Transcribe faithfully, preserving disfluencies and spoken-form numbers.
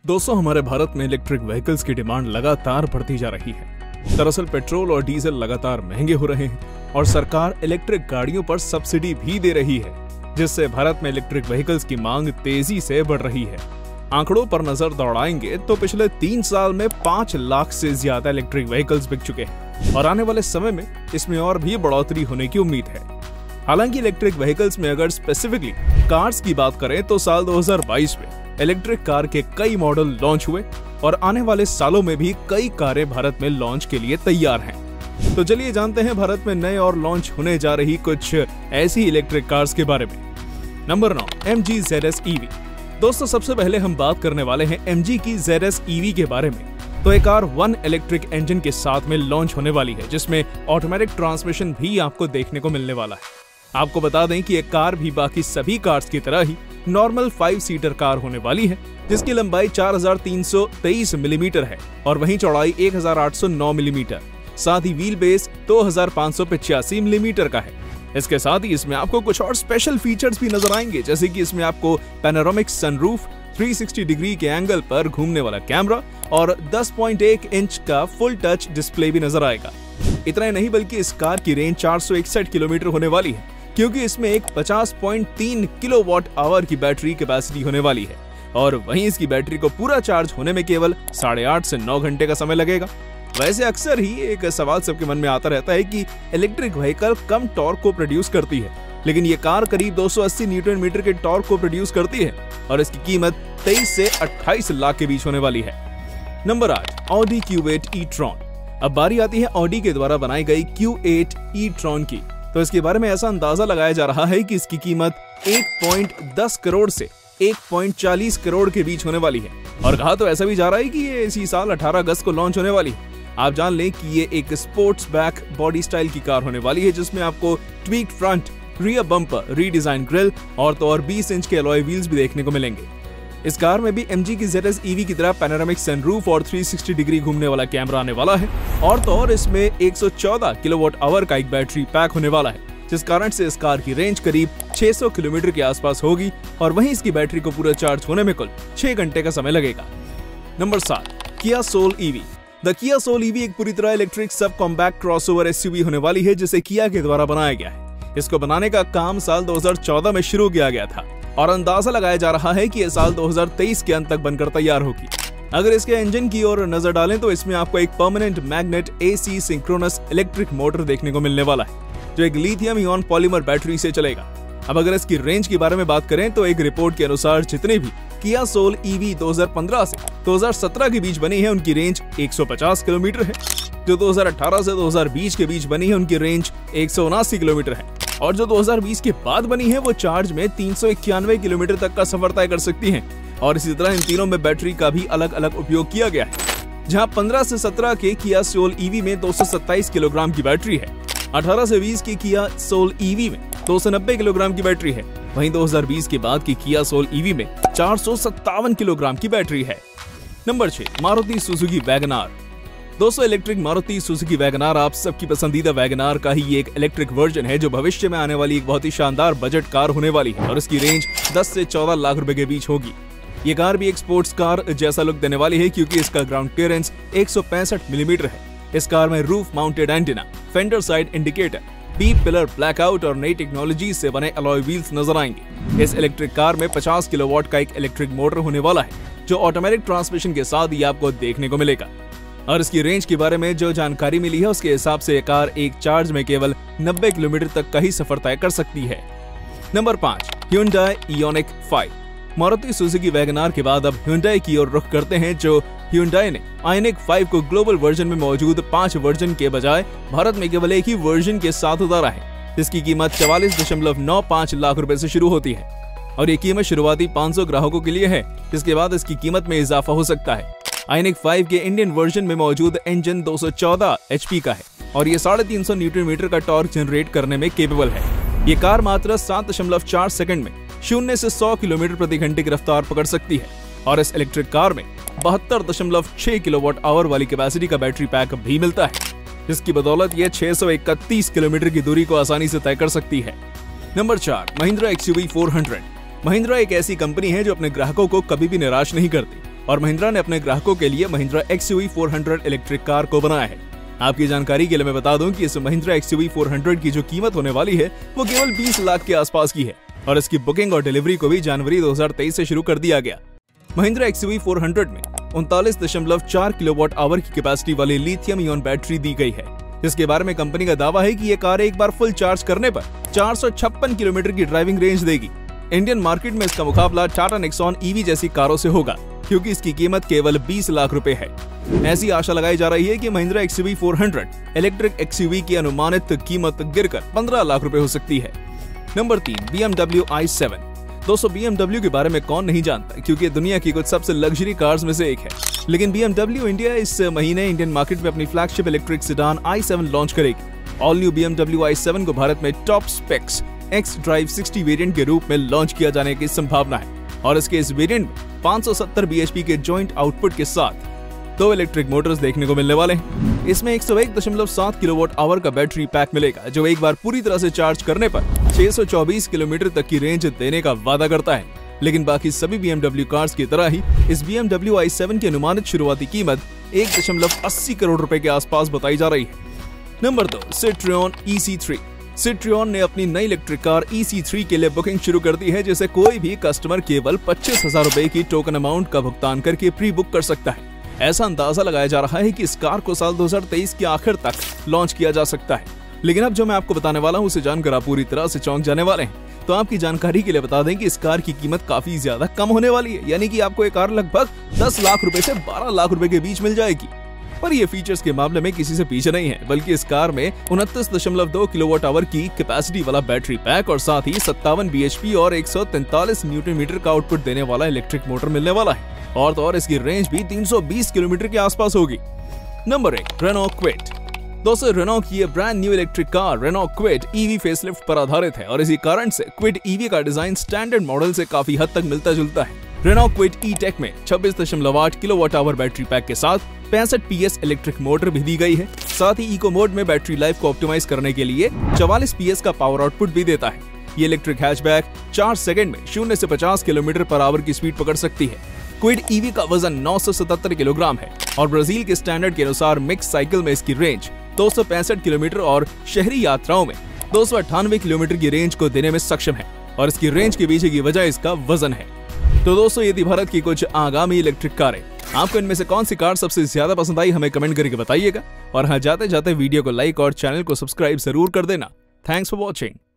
दोस्तों, हमारे भारत में इलेक्ट्रिक व्हीकल्स की डिमांड लगातार बढ़ती जा रही है। दरअसल पेट्रोल और डीजल लगातार महंगे हो रहे हैं और सरकार इलेक्ट्रिक गाड़ियों पर सब्सिडी भी दे रही है, जिससे भारत में इलेक्ट्रिक व्हीकल्स की मांग तेजी से बढ़ रही है। आंकड़ों पर नजर दौड़ाएंगे तो पिछले तीन साल में पाँच लाख से ज्यादा इलेक्ट्रिक व्हीकल्स बिक चुके हैं और आने वाले समय में इसमें और भी बढ़ोतरी होने की उम्मीद है। हालांकि इलेक्ट्रिक व्हीकल्स में अगर स्पेसिफिकली कार्स की बात करें तो साल दो हज़ार बाईस में इलेक्ट्रिक कार के कई मॉडल लॉन्च हुए और आने वाले सालों में भी कई कारें भारत में लॉन्च के लिए तैयार हैं। तो चलिए जानते हैं भारत में नए और लॉन्च होने जा रही कुछ ऐसी इलेक्ट्रिक कार्स के बारे में। नंबर नौ, M G Z S E V. दोस्तों, सबसे पहले हम बात करने वाले हैं एम जी की जेड एस ई वी के बारे में। तो एक कार वन इलेक्ट्रिक इंजन के साथ में लॉन्च होने वाली है, जिसमें ऑटोमेटिक ट्रांसमिशन भी आपको देखने को मिलने वाला है। आपको बता दें कि एक कार भी बाकी सभी कार्स की तरह ही नॉर्मल फाइव सीटर कार होने वाली है, जिसकी लंबाई चार हज़ार तीन सौ तेईस मिलीमीटर है और वहीं चौड़ाई एक हज़ार आठ सौ नौ मिलीमीटर। साथ ही व्हील बेस दो हज़ार पाँच सौ पचासी मिलीमीटर का है। इसके साथ ही इसमें आपको कुछ और स्पेशल फीचर्स भी नजर आएंगे, जैसे कि इसमें आपको पैनोरामिक सनरूफ, तीन सौ साठ डिग्री के एंगल पर घूमने वाला कैमरा और दस पॉइंट एक इंच का फुल टच डिस्प्ले भी नजर आएगा। इतना ही नहीं बल्कि इस कार की रेंज चार सौ इकसठ किलोमीटर होने वाली है, क्योंकि इसमें एक पचास पॉइंट तीन किलोवाट आवर की बैटरी कैपेसिटी होने वाली है और वहीं इसकी बैटरी को पूरा चार्ज होने में केवल साढ़े आठ से नौ घंटे का समय लगेगा। वैसे अक्सर ही एक सवाल सबके मन में आता रहता है कि इलेक्ट्रिक व्हीकल कम टॉर्क को प्रोड्यूस करती है, लेकिन ये कार करीब दो सौ अस्सी न्यूटन मीटर के टॉर्क को प्रोड्यूस करती है और इसकी कीमत तेईस से अट्ठाईस लाख के बीच होने वाली है। नंबर आठ, ऑडी क्यू एट ई-ट्रॉन। अब बारी आती है ऑडी के द्वारा बनाई गई क्यू एट ई-ट्रॉन की। तो इसके बारे में ऐसा अंदाजा लगाया जा रहा है कि इसकी कीमत एक पॉइंट दस करोड़ से एक पॉइंट चालीस करोड़ के बीच होने वाली है और कहा तो ऐसा भी जा रहा है कि ये इसी साल अठारह अगस्त को लॉन्च होने वाली है। आप जान लें कि ये एक स्पोर्ट्स बैक बॉडी स्टाइल की कार होने वाली है, जिसमें आपको tweak front, rear bumper, redesign grille और तो और बीस इंच के अलॉय व्हील्स भी देखने को मिलेंगे। इस कार में भी एम जी की जेड एस ई वी की तरह पैनोरामिक सनरूफ और तीन सौ साठ डिग्री घूमने वाला कैमरा आने वाला है और तो और इसमें एक सौ चौदह किलोवाट आवर का एक बैटरी पैक होने वाला है, जिस कारण से इस कार की रेंज करीब छह सौ किलोमीटर के आसपास होगी और वहीं इसकी बैटरी को पूरा चार्ज होने में कुल छह घंटे का समय लगेगा। नंबर सात, Kia Soul E V. The Kia Soul E V एक पूरी तरह electric sub compact crossover S U V होने वाली है, जिसे किया के द्वारा बनाया गया है। इसको बनाने का काम साल दो हज़ार चौदह में शुरू किया गया था और अंदाजा लगाया जा रहा है कि यह साल दो हज़ार तेईस के अंत तक बनकर तैयार होगी। अगर इसके इंजन की ओर नजर डालें तो इसमें आपको एक permanent magnet A C synchronous electric motor देखने को मिलने वाला है, जो एक लिथियम इयॉन पॉलीमर बैटरी से चलेगा। अब अगर इसकी रेंज के बारे में बात करें तो एक रिपोर्ट के अनुसार जितने भी किया सोल ई वी दो हज़ार पंद्रह से दो हज़ार सत्रह के बीच बनी है, उनकी रेंज एक सौ पचास किलोमीटर है। जो दो हज़ार अठारह से दो हज़ार बीस के बीच बनी है, उनकी रेंज एक सौ उनासी किलोमीटर है और जो दो हज़ार बीस के बाद बनी है वो चार्ज में तीन सौ इक्यानवे किलोमीटर तक का सफर तय कर सकती हैं। और इसी तरह इन तीनों में बैटरी का भी अलग अलग उपयोग किया गया है, जहां पंद्रह से सत्रह के किया सोल ई वी में दो सौ सत्ताईस किलोग्राम की बैटरी है, अठारह से बीस की किया सोल ई वी में दो सौ नब्बे किलोग्राम की बैटरी है, वहीं दो हज़ार बीस के बाद की किया सोल ई वी में चार सौ सत्तावन किलोग्राम की बैटरी है। नंबर छह, मारुति सुजुकी वैगन आर। दोस्तों, electric Maruti Suzuki Wagon R आप सबकी पसंदीदा वैगन आर का ही एक इलेक्ट्रिक वर्जन है, जो भविष्य में आने वाली एक बहुत ही शानदार बजट कार होने वाली है और इसकी रेंज दस से चौदह लाख रुपए के बीच होगी। ये कार भी एक स्पोर्ट्स कार जैसा लुक देने वाली है, क्योंकि इसका ग्राउंड क्लियरेंस एक सौ पैंसठ मिलीमीटर है। इस कार में roof mounted antenna, fender side indicator, B pillar blackout और नई टेक्नोलॉजी से बने अलॉय व्हील्स नजर आएंगे। इस इलेक्ट्रिक कार में पचास किलोवाट का एक इलेक्ट्रिक मोटर होने वाला है, जो ऑटोमेटिक ट्रांसमिशन के साथ ही आपको देखने को मिलेगा। और इसकी रेंज के बारे में जो जानकारी मिली है उसके हिसाब से यह कार एक चार्ज में केवल नब्बे किलोमीटर तक का ही सफर तय कर सकती है। नंबर पाँच, Hyundai Ioniq five. Maruti Suzuki Wagon R के बाद अब Hyundai की ओर रुख करते हैं, जो Hyundai ने Ioniq फाइव को ग्लोबल वर्जन में मौजूद पांच वर्जन के बजाय भारत में केवल एक ही वर्जन के साथ उतारा है, जिसकी कीमत चवालीस दशमलव नौ पाँच लाख रुपए से शुरू होती है और ये कीमत शुरुआती पाँच सौ ग्राहकों के लिए है, जिसके बाद इसकी कीमत में इजाफा हो सकता है। Ioniq फाइव के इंडियन वर्जन में मौजूद इंजन दो सौ चौदह एच पी का है और ये साढ़े तीन सौ न्यूटन मीटर का टॉर्क जनरेट करने में केपेबल है। ये कार मात्र सात दशमलव चार सेकंड में शून्य से सौ किलोमीटर प्रति घंटे की रफ्तार पकड़ सकती है और इस इलेक्ट्रिक कार में बहत्तर दशमलव छह किलोवाट आवर वाली कैपेसिटी का बैटरी पैक भी मिलता है, जिसकी बदौलत ये छह सौ इकतीस किलोमीटर की दूरी को आसानी से तय कर सकती है। नंबर चार, Mahindra X U V four hundred. Mahindra एक ऐसी कंपनी है जो अपने ग्राहकों को कभी भी निराश नहीं करती और महिंद्रा ने अपने ग्राहकों के लिए Mahindra X U V four hundred electric car को बनाया है। आपकी जानकारी के लिए मैं बता दूं कि इस Mahindra X U V four hundred की जो कीमत होने वाली है वो केवल बीस लाख के आसपास की है और इसकी बुकिंग और डिलीवरी को भी जनवरी दो हज़ार तेईस से शुरू कर दिया गया। Mahindra X U V four hundred में उनतालीस दशमलव चार किलोवाट आवर की कैपेसिटी वाली लिथियम इयन बैटरी दी गई है, जिसके बारे में कंपनी का दावा है कि ये कार एक बार फुल चार्ज करने पर चार सौ छप्पन किलोमीटर की ड्राइविंग रेंज देगी। इंडियन मार्केट में इसका मुकाबला टाटा नेक्सॉन ईवी जैसी कारों से होगा, क्योंकि इसकी कीमत केवल बीस लाख रुपए है। ऐसी आशा लगाई जा रही है कि Mahindra X U V four hundred electric X U V की अनुमानित कीमत गिरकर पंद्रह लाख रुपए हो सकती है। नंबर तीन, B M W I seven. दोस्तों, बी एम डब्ल्यू के बारे में कौन नहीं जानता, क्योंकि दुनिया की कुछ सबसे लग्जरी कार्स में से एक है। लेकिन बी एम डब्ल्यू इंडिया इस महीने इंडियन मार्केट में अपनी flagship electric sedan I seven launch करेगी। All new B M W I seven को भारत में top specs X drive sixty variant के रूप में लॉन्च किया जाने की संभावना है और इसके इस वेरिएंट में पाँच सौ सत्तर बी एच पी के जॉइंट आउटपुट के साथ दो इलेक्ट्रिक मोटर्स देखने को मिलने वाले हैं। इसमें एक सौ एक दशमलव सात किलोवाट आवर का बैटरी पैक मिलेगा, जो एक बार पूरी तरह से चार्ज करने पर छह सौ चौबीस किलोमीटर तक की रेंज देने का वादा करता है। लेकिन बाकी सभी बी एम डब्ल्यू कार्स की तरह ही इस B M W I seven की अनुमानित शुरुआती कीमत एक दशमलव अस्सी करोड़ रुपए के आसपास बताई जा रही है। नंबर दो, Citroen E C three. Citroen ने अपनी नई electric car E C three के लिए बुकिंग शुरू कर दी है, जिसे कोई भी कस्टमर केवल पच्चीस हजार रुपए की टोकन अमाउंट का भुगतान करके प्री बुक कर सकता है। ऐसा अंदाजा लगाया जा रहा है कि इस कार को साल दो हज़ार तेईस के आखिर तक लॉन्च किया जा सकता है। लेकिन अब जो मैं आपको बताने वाला हूं उसे जानकर आप पूरी तरह से चौंक जाने वाले हैं। तो आपकी जानकारी के लिए बता दें कि इस कार की कीमत काफी ज्यादा कम होने वाली है, यानी कि आपको ये कार लगभग दस लाख रुपए से बारह लाख रुपए के बीच मिल जाएगी। पर ये फीचर्स के मामले में किसी से पीछे नहीं है, बल्कि इस कार में उनतीस दशमलव दो किलोवाट आवर की कैपेसिटी वाला बैटरी पैक और साथ ही सत्तावन बी एच पी और एक सौ तैंतालीस न्यूटन मीटर का आउटपुट देने वाला इलेक्ट्रिक मोटर मिलने वाला है और तो और इसकी रेंज भी तीन सौ बीस किलोमीटर के आसपास होगी। नंबर एक, रेनॉ क्विड। दोस्तों, रेनॉ की ये brand new electric car Renault Kwid EV facelift पर आधारित है और इसी कारण से क्विड ईवी का डिजाइन स्टैंडर्ड मॉडल से काफी हद तक मिलता जुलता है। रेनॉ क्विड ई टेक में छब्बीस दशमलव आठ किलोवाट आवर बैटरी पैक के साथ पैंसठ पी एस इलेक्ट्रिक मोटर भी दी गई है। साथ ही इको मोड में बैटरी लाइफ को ऑप्टिमाइज करने के लिए चवालीस पी एस का पावर आउटपुट भी देता है। ये इलेक्ट्रिक हैचबैक चार सेकंड में शून्य से पचास किलोमीटर पर आवर की स्पीड पकड़ सकती है। क्विड ईवी का वजन नौ सौ सतहत्तर किलोग्राम है और ब्राजील के स्टैंडर्ड के अनुसार मिक्स साइकिल में इसकी रेंज दो सौ पैंसठ किलोमीटर और शहरी यात्राओं में दो सौ अट्ठानवे किलोमीटर की रेंज को देने में सक्षम है और इसकी रेंज के पीछे की वजह इसका वजन है। तो दोस्तों, ये थी भारत की कुछ आगामी इलेक्ट्रिक कारें। आपको इनमें से कौन सी कार सबसे ज्यादा पसंद आई, हमें कमेंट करके बताइएगा और हाँ, जाते जाते वीडियो को लाइक और चैनल को सब्सक्राइब जरूर कर देना। Thanks for watching.